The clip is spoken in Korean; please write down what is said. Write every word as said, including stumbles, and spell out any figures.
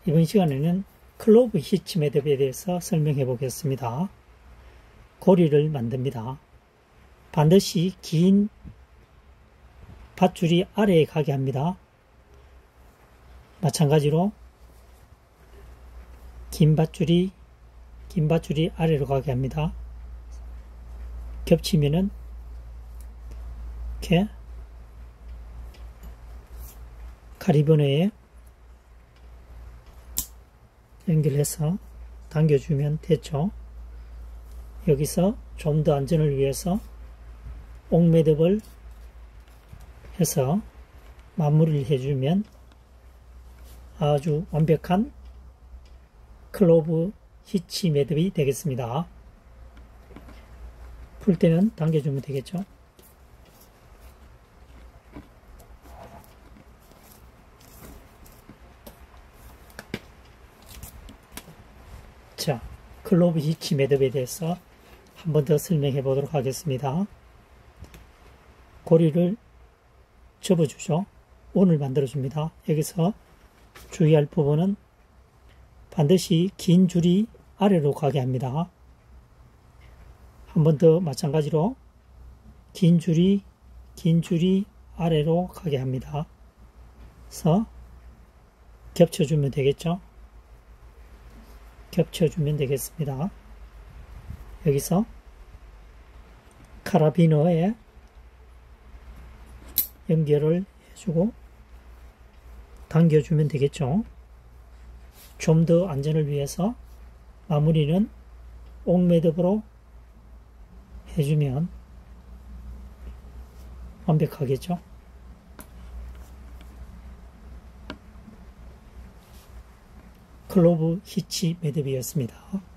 이번 시간에는 클로브 히치 매듭에 대해서 설명해 보겠습니다. 고리를 만듭니다. 반드시 긴 밧줄이 아래에 가게 합니다. 마찬가지로 긴 밧줄이 긴 밧줄이 아래로 가게 합니다. 겹치면은 이렇게 가리버너에 연결해서 당겨주면 됐죠. 여기서 좀 더 안전을 위해서 옥매듭을 해서 마무리를 해주면 아주 완벽한 클로브 히치 매듭이 되겠습니다. 풀 때는 당겨주면 되겠죠. 자, 클로브 히치 매듭에 대해서 한 번 더 설명해 보도록 하겠습니다. 고리를 접어주죠. 원을 만들어줍니다. 여기서 주의할 부분은 반드시 긴 줄이 아래로 가게 합니다. 한 번 더 마찬가지로 긴 줄이 긴 줄이 아래로 가게 합니다. 그래서 겹쳐주면 되겠죠. 겹쳐주면 되겠습니다. 여기서 카라비너에 연결을 해주고 당겨주면 되겠죠. 좀 더 안전을 위해서 마무리는 옥매듭으로 해주면 완벽하겠죠. 클로브 히치 매듭이었습니다.